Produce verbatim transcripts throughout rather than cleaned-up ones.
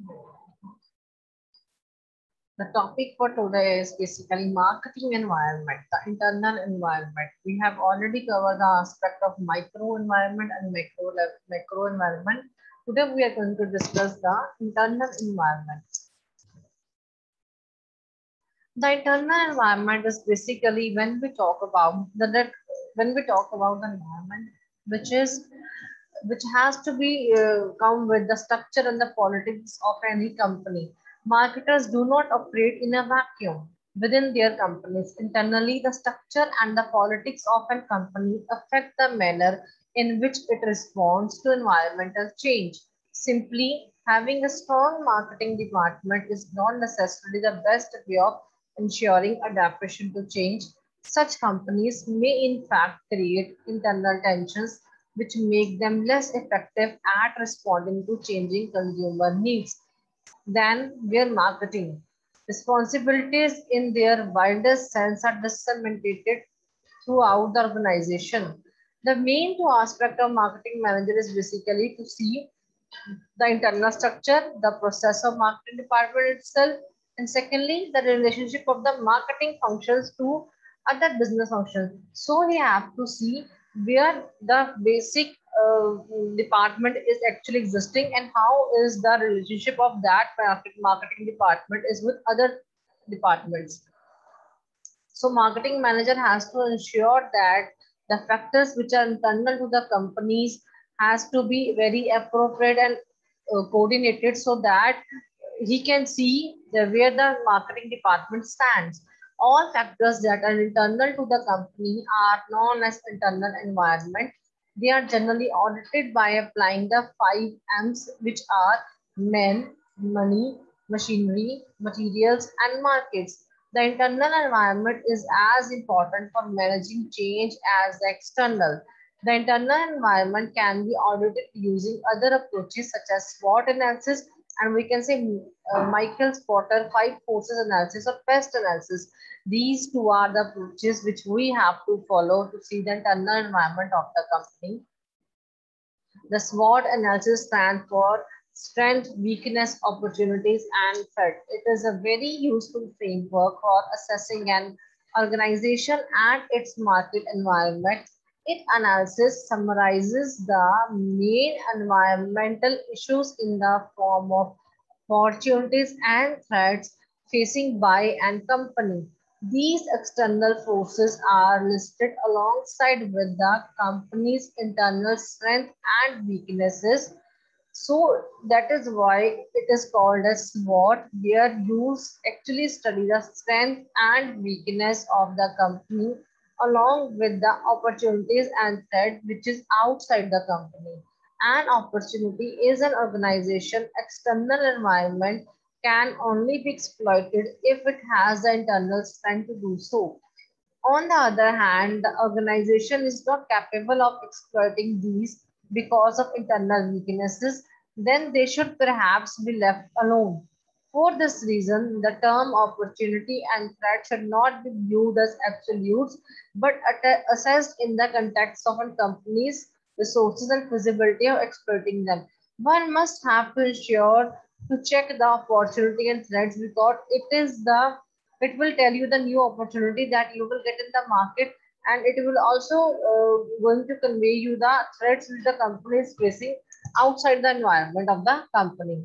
The topic for today is basically marketing environment, the internal environment. We have already covered the aspect of micro environment and macro level, macro environment. Today we are going to discuss the internal environment. The internal environment is basically when we talk about the that when we talk about the environment, which is which has to be uh, come with the structure and the politics of any company. Marketers do not operate in a vacuum within their companies. Internally, the structure and the politics of a company affect the manner in which it responds to environmental change. Simply having a strong marketing department is not necessarily the best way of ensuring adaptation to change. Such companies may in fact create internal tensions which make them less effective at responding to changing consumer needs than their marketing. Responsibilities in their widest sense are disseminated throughout the organization. The main two aspect of marketing manager is basically to see the internal structure, the process of marketing department itself, and secondly, the relationship of the marketing functions to other business functions. So we have to see where the basic uh, department is actually existing and how is the relationship of that market, marketing department is with other departments. So marketing manager has to ensure that the factors which are internal to the companies has to be very appropriate and uh, coordinated so that he can see the, where the marketing department stands. All factors that are internal to the company are known as internal environment. They are generally audited by applying the five M's, which are men, money, machinery, materials, and markets. The internal environment is as important for managing change as the external. The internal environment can be audited using other approaches such as SWOT analysis, and we can say uh, Michael's Porter five forces analysis or pest analysis. These two are the approaches which we have to follow to see the internal environment of the company. The SWOT analysis stands for strength, weakness, opportunities, and threat. It is a very useful framework for assessing an organization and its market environment. It analysis summarizes the main environmental issues in the form of opportunities and threats facing by and company. These external forces are listed alongside with the company's internal strength and weaknesses. So that is why it is called as SWOT, where you actually study the strength and weakness of the company along with the opportunities and threat which is outside the company. An opportunity is an organization external environment can only be exploited if it has the internal strength to do so. On the other hand, the organization is not capable of exploiting these because of internal weaknesses, then they should perhaps be left alone. For this reason, the term opportunity and threat should not be viewed as absolutes, but assessed in the context of a company's resources and feasibility of exploiting them. One must have to ensure to check the opportunity and threats because it is the it will tell you the new opportunity that you will get in the market, and it will also uh, going to convey you the threats which the company is facing outside the environment of the company.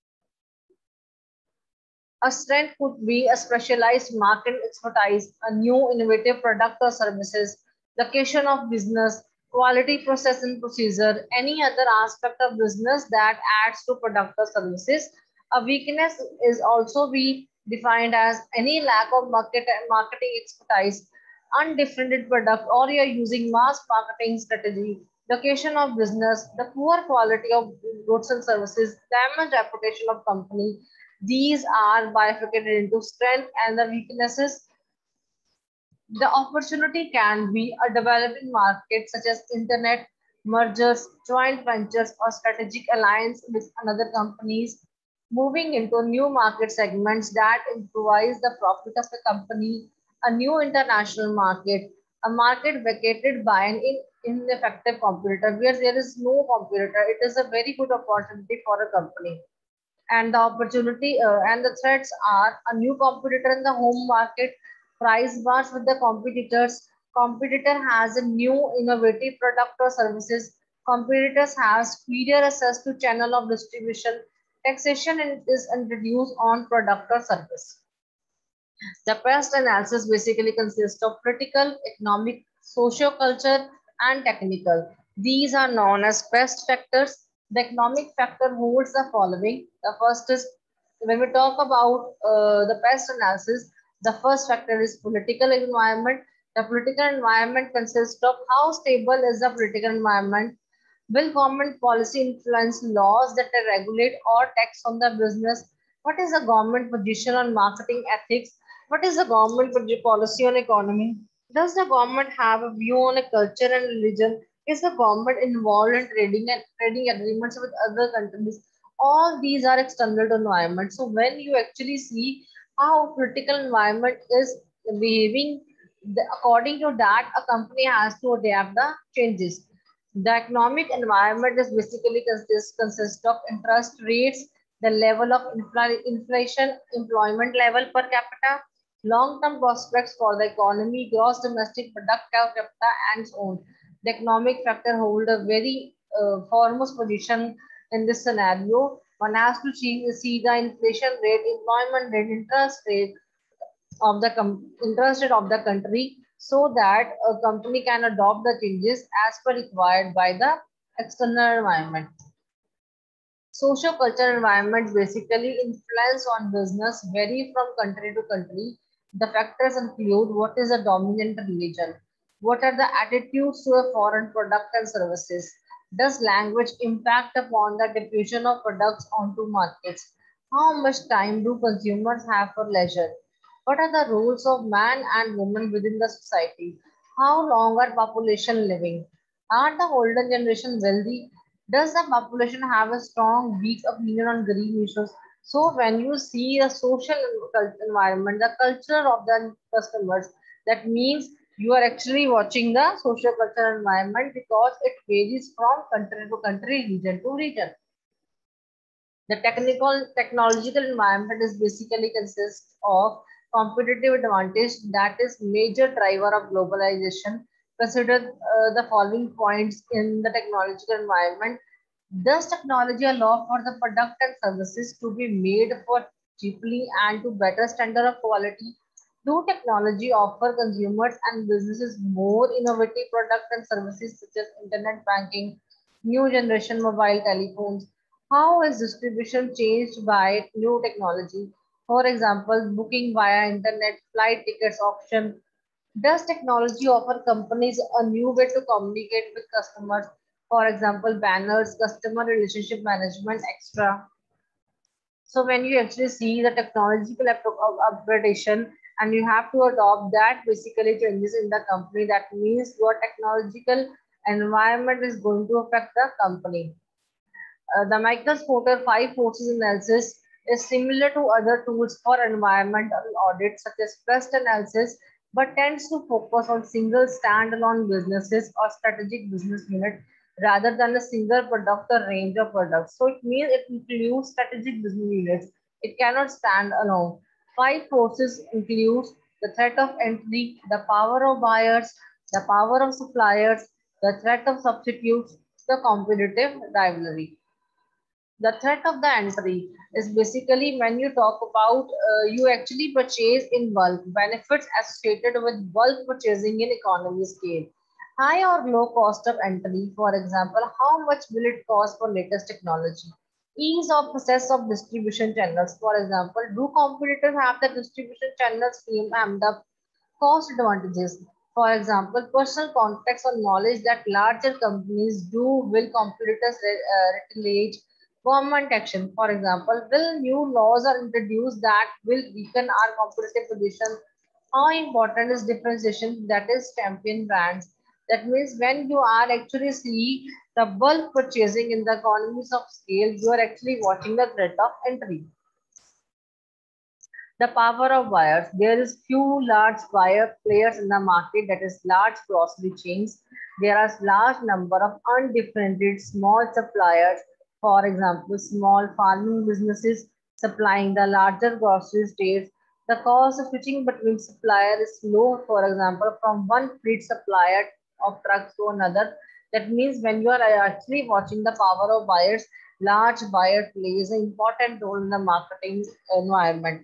A strength could be a specialized market expertise, a new innovative product or services, location of business, quality process and procedure, any other aspect of business that adds to product or services. A weakness is also be defined as any lack of market marketing expertise, undifferentiated product, or you're using mass marketing strategy, location of business, the poor quality of goods and services, damaged reputation of company. These are bifurcated into strength and the weaknesses. The opportunity can be a developing market such as internet, mergers, joint ventures, or strategic alliance with another companies, moving into new market segments that improvise the profit of the company, a new international market, a market vacated by an in, ineffective competitor where there is no competitor. It is a very good opportunity for a company. And the opportunity uh, and the threats are a new competitor in the home market, price wars with the competitors, competitor has a new innovative product or services, competitors have superior access to channel of distribution, taxation is introduced on product or service. The pest analysis basically consists of political, economic, socio-culture, and technical. These are known as pest factors. The economic factor holds the following. The first is, when we talk about uh, the pest analysis, the first factor is political environment. The political environment consists of how stable is the political environment. Will government policy influence laws that regulate or tax on the business? What is the government position on marketing ethics? What is the government policy on economy? Does the government have a view on a culture and religion? Is the government involved in trading and trading agreements with other countries? All these are external to environment. So when you actually see how political environment is behaving, the, according to that, a company has to adapt the changes. The economic environment is basically consists consist of interest rates, the level of infl inflation, employment level per capita, long-term prospects for the economy, gross domestic product per capita, and so on. The economic factor hold a very uh, foremost position in this scenario. One has to see, see the inflation rate, employment rate, interest rate of the interest rate of the country, so that a company can adopt the changes as per required by the external environment. Social cultural environment basically influence on business vary from country to country. The factors include what is a dominant religion, what are the attitudes to a foreign product and services, does language impact upon the diffusion of products onto markets, how much time do consumers have for leisure, what are the roles of man and woman within the society, how long are population living, are the older generation wealthy, does the population have a strong, weak opinion on green issues? So when you see a social environment, the culture of the customers, that means you are actually watching the social cultural environment because it varies from country to country, region to region. The technical technological environment is basically consists of competitive advantage that is major driver of globalization. Consider uh, the following points in the technological environment. Does technology allow for the product and services to be made for cheaply and to better standard of quality? Do technology offer consumers and businesses more innovative products and services such as internet banking, new generation mobile telephones? How is distribution changed by new technology? For example, booking via internet, flight tickets option. Does technology offer companies a new way to communicate with customers? For example, banners, customer relationship management, extra. So when you actually see the technological upgradation and you have to adopt that basically changes in the company, that means your technological environment is going to affect the company. Uh, the Michaels Porter five forces analysis is similar to other tools for environmental audit such as pest analysis, but tends to focus on single standalone businesses or strategic business unit rather than a single product or range of products. So it means it includes strategic business units. It cannot stand alone. Five forces includes the threat of entry, the power of buyers, the power of suppliers, the threat of substitutes, the competitive rivalry. The threat of the entry is basically when you talk about uh, you actually purchase in bulk, benefits associated with bulk purchasing in economy scale. High or low cost of entry, for example, how much will it cost for latest technology? Ease of access of distribution channels, for example, do competitors have the distribution channels and the cost advantages? For example, personal context or knowledge that larger companies do, will competitors uh, retaliate? Government action, for example, will new laws are introduced that will weaken our competitive position? How important is differentiation, that is champion brands? That means when you are actually see the bulk purchasing in the economies of scale, you are actually watching the threat of entry. The power of buyers. There is few large buyer players in the market, that is large grocery chains. There are large number of undifferentiated small suppliers. For example, small farming businesses supplying the larger grocery stores, the cost of switching between suppliers is low. For example, from one fleet supplier of trucks to another. That means when you are actually watching the power of buyers, large buyer plays an important role in the marketing environment.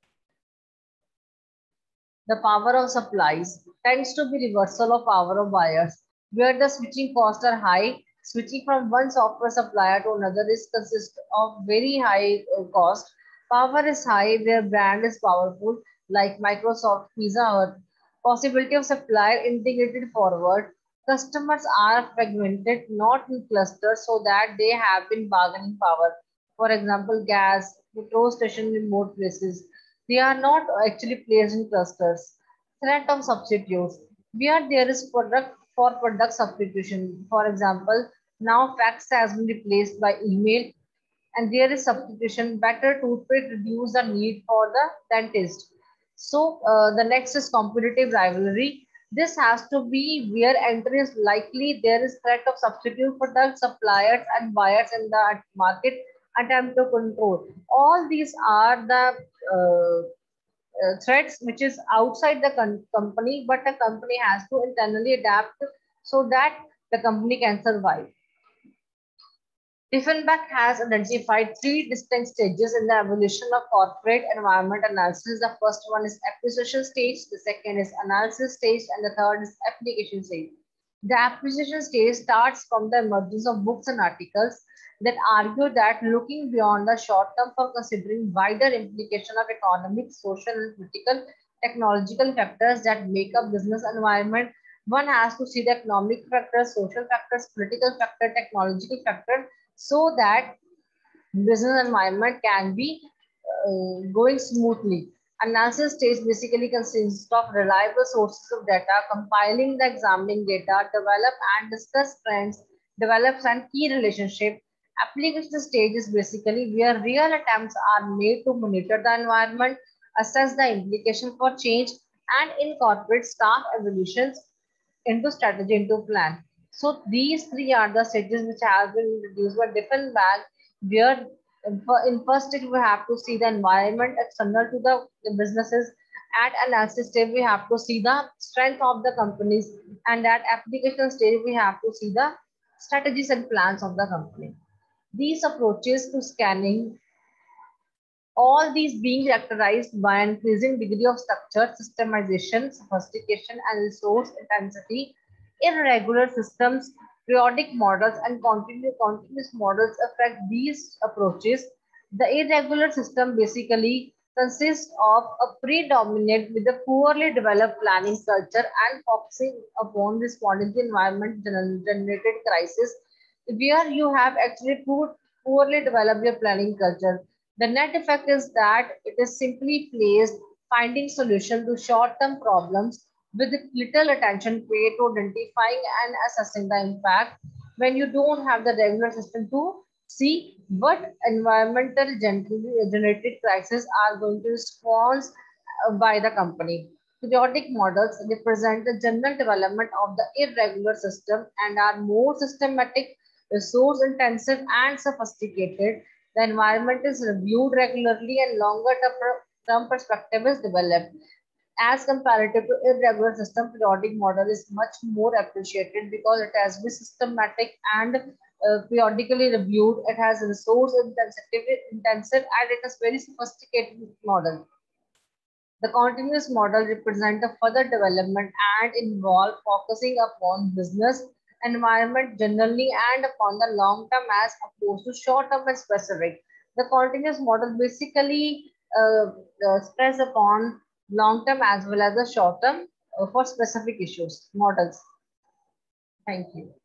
The power of supplies tends to be reversal of power of buyers, where the switching costs are high. Switching from one software supplier to another is consist of very high uh, cost. Power is high, their brand is powerful, like Microsoft, Pizza Hut. Possibility of supplier integrated forward. Customers are fragmented, not in clusters, so that they have been bargaining power. For example, gas, petrol station in remote places. They are not actually placed in clusters. Threat of substitutes. Where there is product for product substitution. For example, now fax has been replaced by email and there is substitution. Better toothpaste reduce the need for the dentist. So uh, the next is competitive rivalry. This has to be where entry is likely. There is threat of substitute product suppliers and buyers in the market attempt to control. All these are the uh, uh, threats which is outside the company, but the company has to internally adapt so that the company can survive. Diefenbach has identified three distinct stages in the evolution of corporate environment analysis. The first one is acquisition stage, the second is analysis stage, and the third is application stage. The acquisition stage starts from the emergence of books and articles that argue that looking beyond the short term for considering wider implication of economic, social, and political technological factors that make up business environment. One has to see the economic factors, social factors, political factor, technological factor, so that business environment can be uh, going smoothly. Analysis stage basically consists of reliable sources of data, compiling the examining data, develop and discuss trends, develops and key relationship. Application stage is basically where real attempts are made to monitor the environment, assess the implication for change, and incorporate staff evolutions into strategy, into plan. So these three are the stages which have been introduced by Diefenbach, where in first stage we have to see the environment external to the, the businesses. At analysis stage we have to see the strength of the companies, and at application stage we have to see the strategies and plans of the company. These approaches to scanning, all these being characterized by an increasing degree of structure, systemization, sophistication, and resource intensity. Irregular systems, periodic models, and continu continuous models affect these approaches. The irregular system basically consists of a predominant with a poorly developed planning culture and focusing upon responding to environment generated crisis, where you have actually poor, poorly developed your planning culture. The net effect is that it is simply placed finding solution to short-term problems with little attention paid to identifying and assessing the impact, when you don't have the regular system to see what environmental generated crises are going to respond uh, by the company. Periodic models represent the general development of the irregular system and are more systematic, resource intensive, and sophisticated. The environment is reviewed regularly and longer term perspective is developed. As comparative to irregular system, periodic model is much more appreciated because it has been systematic and uh, periodically reviewed. It has resource intensive, intensive and it is very sophisticated model. The continuous model represents a further development and involve focusing upon business environment generally and upon the long term as opposed to short term and specific. The continuous model basically uh, uh, stress upon long term as well as the short term uh, for specific issues models. Thank you.